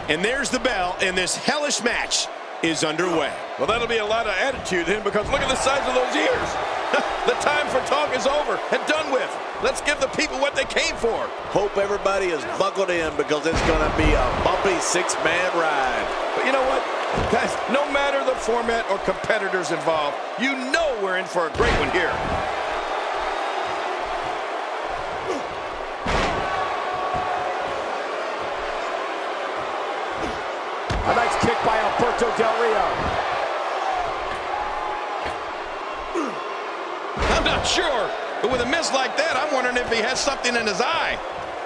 And there's the bell, and this hellish match is underway. Well, that'll be a lot of attitude then, because look at the size of those ears. The time for talk is over and done with. Let's give the people what they came for. Hope everybody is buckled in, because it's going to be a bumpy six-man ride. But you know what, guys, no matter the format or competitors involved, you know we're in for a great one here. A nice kick by Alberto Del Rio. I'm not sure, but with a miss like that, I'm wondering if he has something in his eye.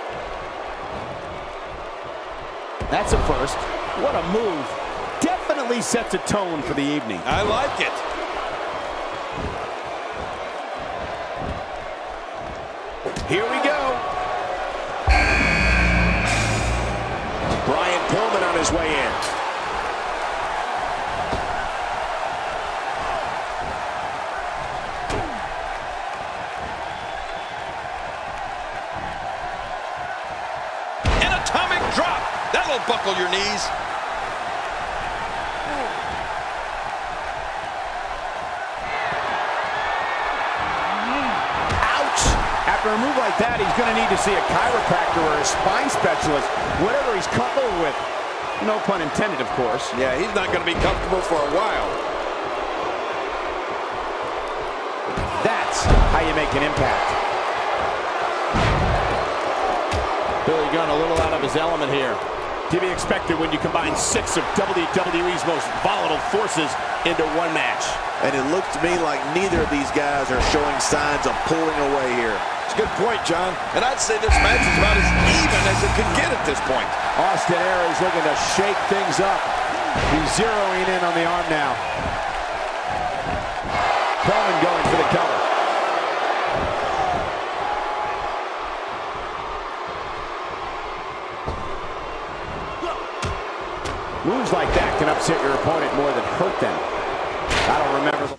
That's a first. What a move. Definitely sets a tone for the evening. I like it. Here we go. Brian Pillman on his way in. An atomic drop. That'll buckle your knees. After a move like that, he's going to need to see a chiropractor or a spine specialist, whatever he's comfortable with. No pun intended, of course. Yeah, he's not going to be comfortable for a while. That's how you make an impact. Billy Gunn a little out of his element here. To be expected when you combine 6 of WWE's most volatile forces into one match. And it looks to me like neither of these guys are showing signs of pulling away here. It's a good point, John. And I'd say this match is about as even as it could get at this point. Austin Aries looking to shake things up. He's zeroing in on the arm now. Pillman going for the cover. Moves like that can upset your opponent more than hurt them. I don't remember.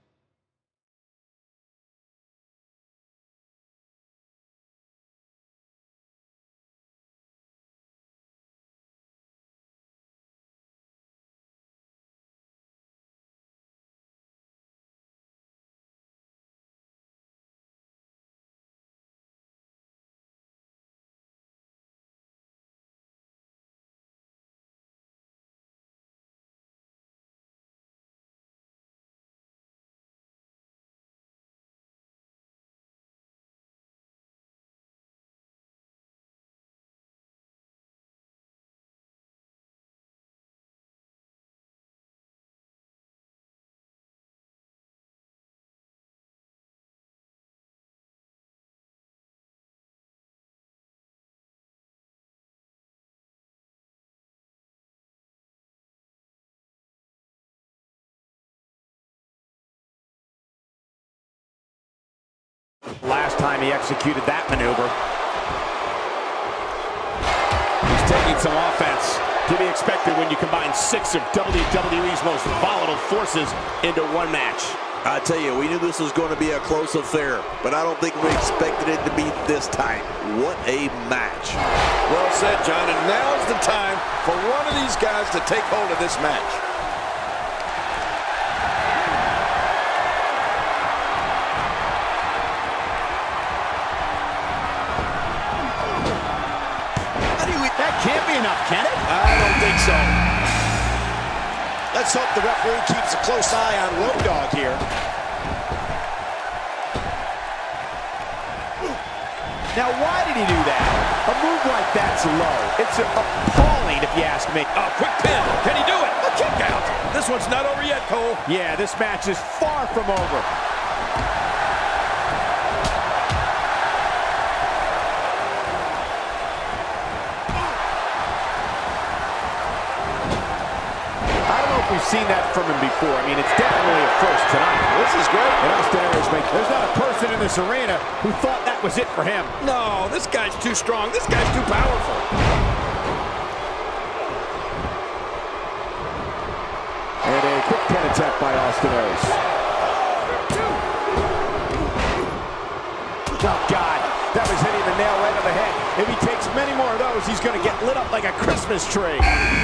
Last time he executed that maneuver. He's taking some offense. To be expected when you combine 6 of WWE's most volatile forces into one match. I tell you, we knew this was going to be a close affair, but I don't think we expected it to be this tight. What a match. Well said, John, and now's the time for one of these guys to take hold of this match. That can't be enough, can it? I don't think so. Let's hope the referee keeps a close eye on Road Dogg here. Now, why did he do that? A move like that's low. It's appalling, if you ask me. Oh, quick pin. Can he do it? A kick out. This one's not over yet, Cole. Yeah, this match is far from over. We've seen that from him before. I mean, it's definitely a first tonight. This is great. And Austin Aries makes, there's not a person in this arena who thought that was it for him. No, this guy's too strong. This guy's too powerful. And a quick pin attempt by Austin Aries. Oh, God. That was hitting the nail right on the head. If he takes many more of those, he's going to get lit up like a Christmas tree.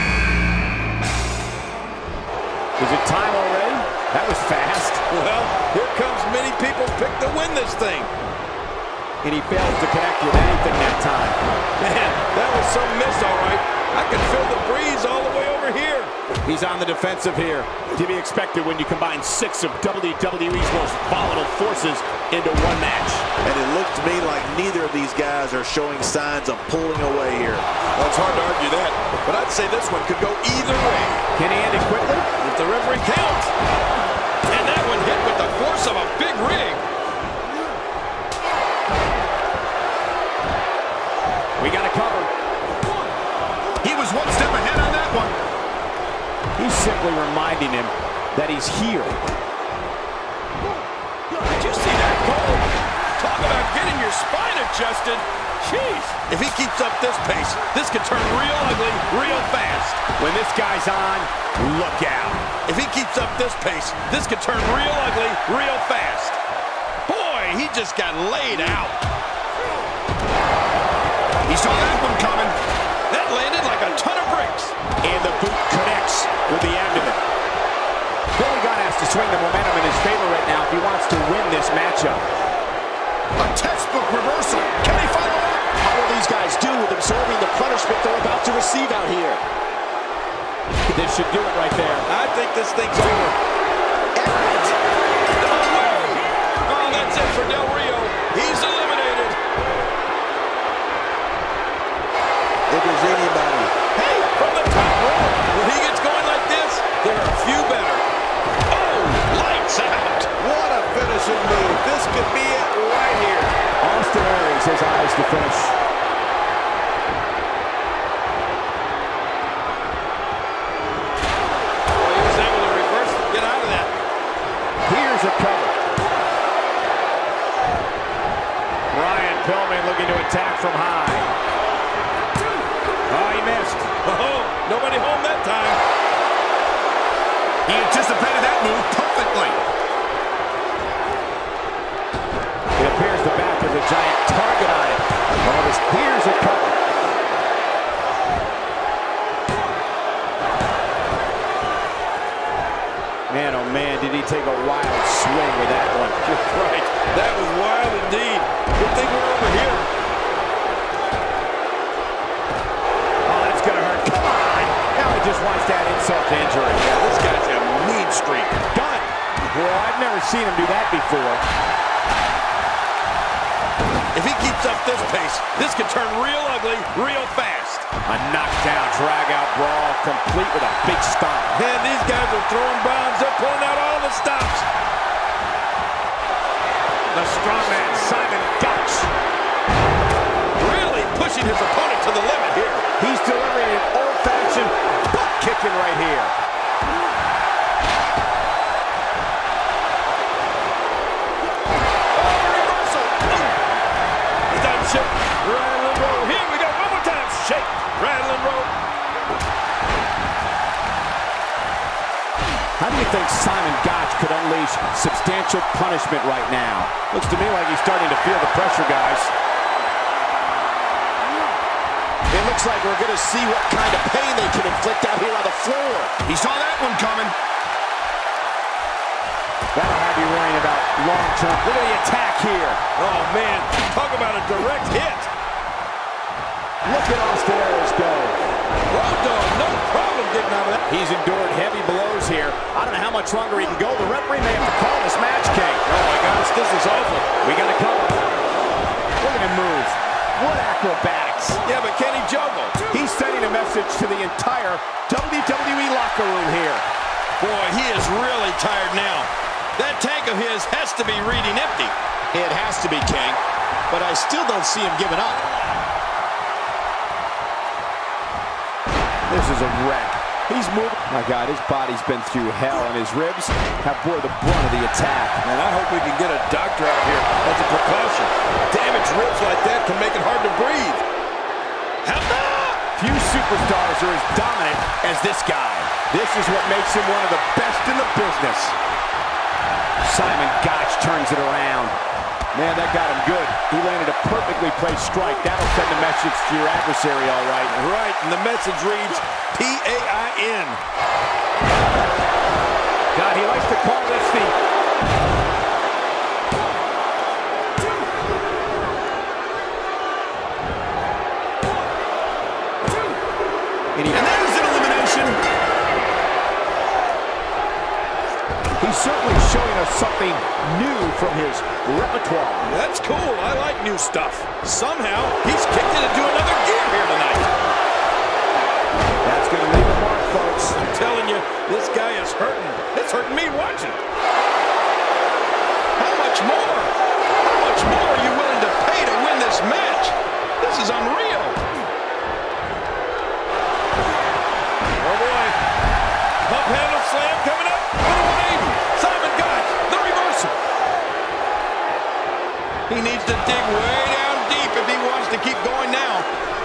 Is it time already? That was fast. Well, here comes many people's pick to win this thing. And he fails to connect with anything that time. Man, that was some miss, all right. I can feel the breeze all the way over here. He's on the defensive here. To be expected when you combine 6 of WWE's most volatile forces into one match. And it looks to me like neither of these guys are showing signs of pulling away here. Well, it's hard to argue that, but I'd say this one could go either way. Can he end it quickly? If the referee counts. And that one hit with the force of a big rig. We got a cover. He was one step ahead on that one. He's simply reminding him that he's here. Did you see that goal? Talk about getting your spine adjusted. Jeez. If he keeps up this pace, this could turn real ugly real fast. When this guy's on, look out. If he keeps up this pace, this could turn real ugly real fast. Boy, he just got laid out. He saw that one coming. That landed like a ton of bricks. And the boot connects with the abdomen. Billy Gunn has to swing the momentum in his favor right now if he wants to win this matchup. A textbook reversal. Can he follow up? How will these guys do with absorbing the punishment they're about to receive out here? This should do it right there. I think this thing's over. And no way. Oh, that's it for Del Rio. He's eliminated. If there's anybody. Hey, from the top rope. When he gets going like this, there are a few better. Oh, lights out. What a finishing move. This could be it right here. Austin Aries has eyes to finish. Oh, he was able to reverse it. Get out of that. Here's a cover. Brian Pillman looking to attack from high. Oh, he missed. Oh, nobody home that time. He anticipated that move perfectly. It appears the back has a giant target on it. Here's a cover. Man, oh man, did he take a wild swing with that one. Right. That was wild indeed. Good thing we're over here. Oh, that's going to hurt. Come on. Now he just wants that insult to injury. Yeah, this guy's a mean streak. Gun. Boy, I've never seen him do that before. If he keeps up this pace, this could turn real ugly real fast. A knockdown, drag-out brawl, complete with a big stomp. Man, these guys are throwing bombs. They're pulling out all the stops. The strongman, Simon Gotch. Really pushing his opponent to the limit here. He's delivering an old-fashioned butt kicking right here. Shake, rattle and roll. Here we go, one more time. Shake, rattle and roll. How do you think Simon Gotch could unleash substantial punishment right now? Looks to me like he's starting to feel the pressure, guys. It looks like we're going to see what kind of pain they can inflict out here on the floor. He saw that one coming. That'll have you worrying about long-term. Look at the attack here. Oh, man, talk about a direct hit. Look at Austin Aries go. Road Dogg, no problem getting out of that. He's endured heavy blows here. I don't know how much longer he can go. The referee may have to call this match, King. Oh, my gosh, this is awful. We got to cover. Look at him move. What acrobatics. Yeah, but can he juggle? He's sending a message to the entire WWE locker room here. Boy, he is really tired now. That tank of his has to be reading empty. It has to be, King. But I still don't see him giving up. This is a wreck. He's moving. My God, his body's been through hell, and his ribs have bore the brunt of the attack. And I hope we can get a doctor out here as a precaution. Damaged ribs like that can make it hard to breathe. How about? Few superstars are as dominant as this guy. This is what makes him one of the best in the business. Simon Gotch turns it around. Man, that got him good. He landed a perfectly placed strike. That'll send a message to your adversary, all right. Right, and the message reads P-A-I-N. God, he likes to call this the... And there's an elimination. He's certainly showing us something new from his repertoire. That's cool. I like new stuff. Somehow, he's kicked it into another gear here tonight. That's going to leave a mark, folks. I'm telling you, this guy is hurting. It's hurting me watching. How much more? How much more are you willing to pay to win this match? This is unreal. Oh, boy. Pump handle slam coming up. 180. Simon Gotch, the reversal. He needs to dig way down deep if he wants to keep going now.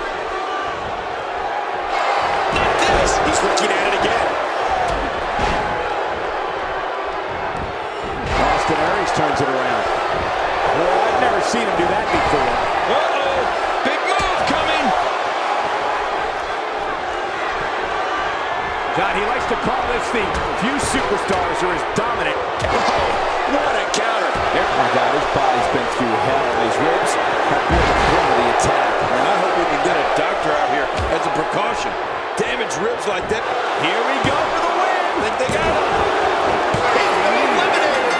Not this. He's looking at it again. Austin Aries turns it around. Well, I've never seen him do that before. Uh-oh. Big move coming. God, he likes to call this the few superstars are as dominant. Oh, what a counter. Oh my God, his body's been through hell. His ribs have been the brunt of the attack. And I hope we can get a doctor out here as a precaution. Damaged ribs like that. Here we go for the win. Think they got him. He's been eliminated.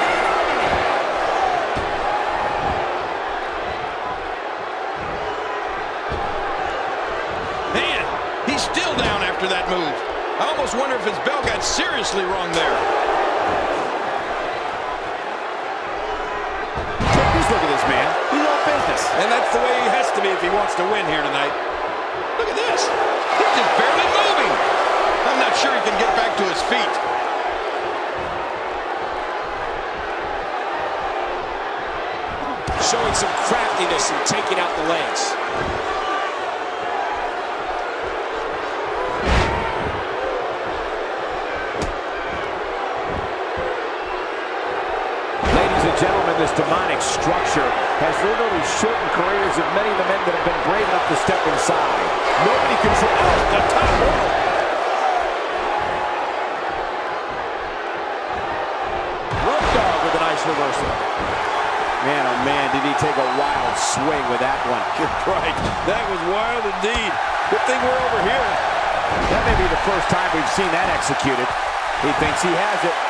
Man, he's still down after that move. I almost wonder if his bell got seriously wrong there. Take this look at this man. He's all business. And that's the way he has to be if he wants to win here tonight. Look at this. He's just barely moving. I'm not sure he can get back to his feet. Showing some craftiness and taking out the legs. Ladies and gentlemen, this demonic structure has literally shortened careers of many of the men that have been brave enough to step inside. Nobody controls the top rope. Road Dogg with a nice reversal. Man, oh man, did he take a wild swing with that one. Right. That was wild indeed. Good thing we're over here. That may be the first time we've seen that executed. He thinks he has it.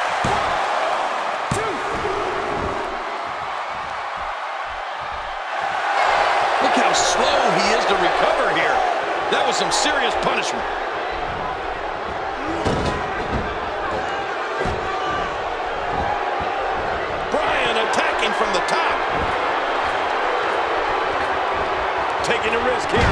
Look how slow he is to recover here. That was some serious punishment. Bryan attacking from the top. Taking a risk here.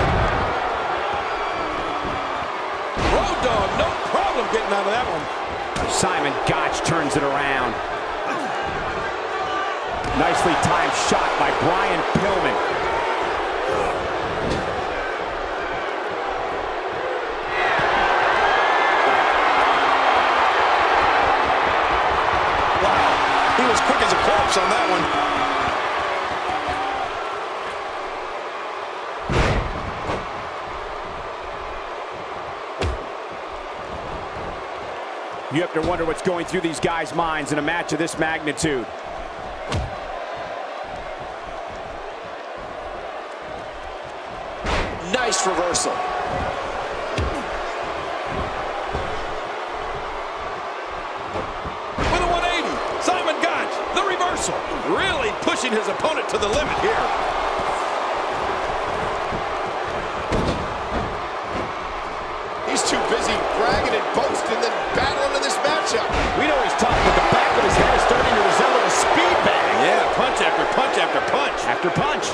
Road Dogg, no problem getting out of that one. Simon Gotch turns it around. Nicely timed shot by Brian Pillman. He was quick as a corpse on that one. You have to wonder what's going through these guys' minds in a match of this magnitude. Nice reversal. With a 180, Simon Gotch, the reversal. Really pushing his opponent to the limit here. He's too busy bragging and boasting than battling in this matchup. We know he's tough, but the back of his head is starting to resemble a speed bag. Yeah, punch after punch after punch. After punch.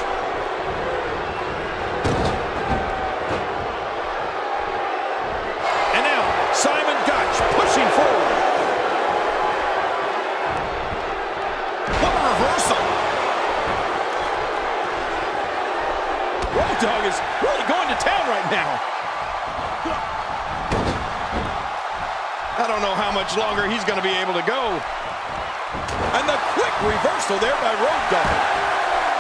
And now, Simon Gotch pushing forward. What a reversal. Road Dogg is really going to town right now. I don't know how much longer he's going to be able to go. And the quick reversal there by Road Dogg.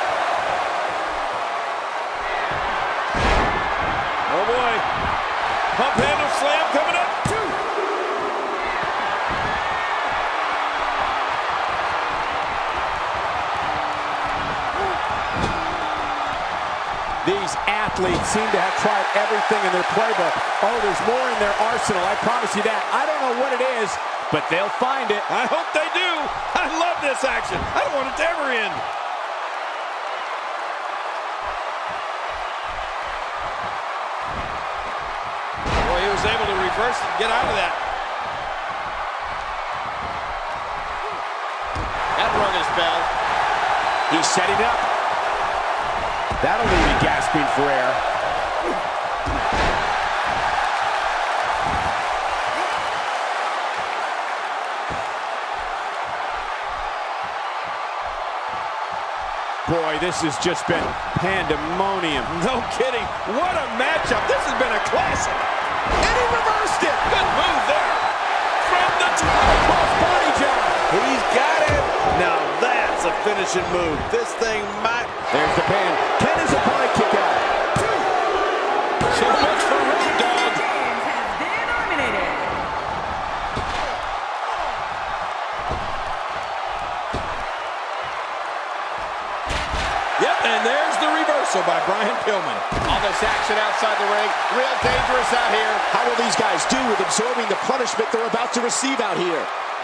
Oh, boy. Pump handle slam coming up. 2. These athletes seem to have tried everything in their playbook. Oh, there's more in their arsenal, I promise you that. I don't know what it is, but they'll find it. I hope they do. I love this action. I don't want it to ever end. Boy, he was able to reverse it and get out of that. That rung his bell. He's setting up. That'll leave you gasping for air. Boy, this has just been pandemonium. No kidding. What a matchup. This has been a classic. And he reversed it. Good move there. From the top. Cross-body job. He's got it. Now that's a finishing move. This thing might... There's the pin. Can his opponent kick out? So much for Road Dogg. Has been eliminated. Yep, and there's the reversal by Brian Pillman. All this action outside the ring, real dangerous out here. How will these guys do with absorbing the punishment they're about to receive out here?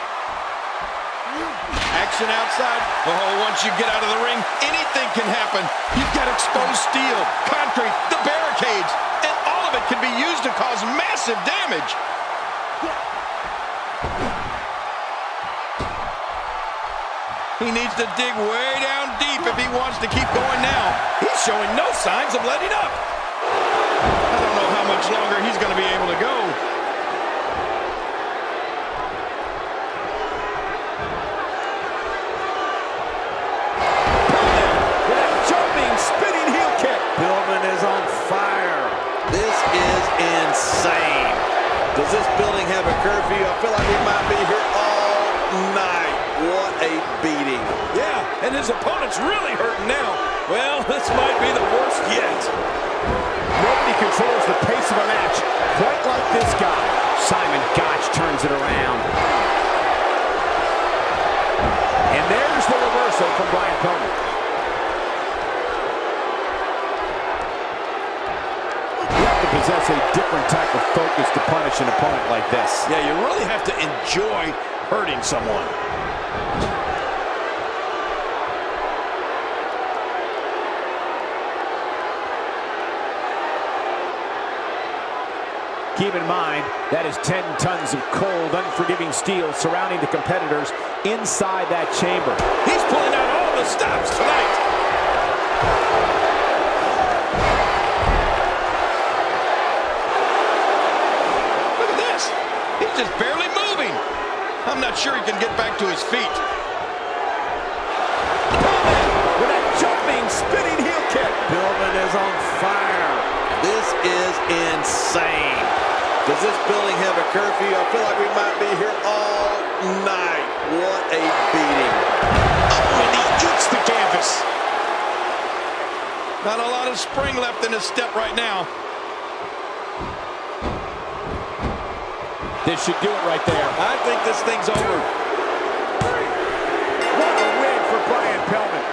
Action outside. Oh, once you get out of the ring, anything can happen. You've got exposed steel, concrete, the barricades, and all of it can be used to cause massive damage. He needs to dig way down deep if he wants to keep going now. He's showing no signs of letting up. I don't know how much longer he's going to be able to go. Spinning heel kick. Pillman is on fire. This is insane. Does this building have a curfew? I feel like we might be here all night. What a beating. Yeah, and his opponent's really hurting now. Well, this might be the worst yet. Nobody controls the pace of a match quite like this guy. Simon Gotch turns it around. And there's the reversal from Brian Pillman. Possess a different type of focus to punish an opponent like this. Yeah, you really have to enjoy hurting someone. Keep in mind, that is 10 tons of cold, unforgiving steel surrounding the competitors inside that chamber. He's pulling out all the stops tonight. Just barely moving. I'm not sure he can get back to his feet. Pillman with a jumping, spinning heel kick. Pillman is on fire. This is insane. Does this building have a curfew? I feel like we might be here all night. What a beating. Oh, and he eats the canvas. Not a lot of spring left in his step right now. This should do it right there. I think this thing's over. What a win for Brian Pillman.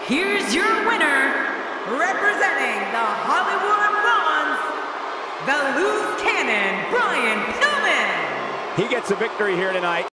Here's your winner, representing the Hollywood Blondes, the loose cannon, Brian Pillman. He gets a victory here tonight.